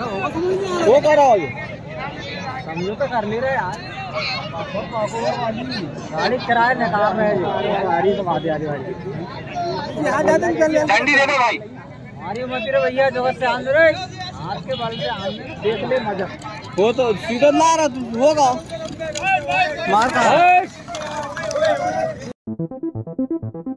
वो कर रहा हो समझो तो कर ले रहे यार। गाड़ी किराए निकाल रहे हैं गाड़ी तो आधी आधी गाड़ी डंडी दे दो भाई। हमारी मत रे भैया जगत से आंदे रे हाथ के बल से आंदे देख ले मजा। वो तो सीधा ला रहा तू होगा मार का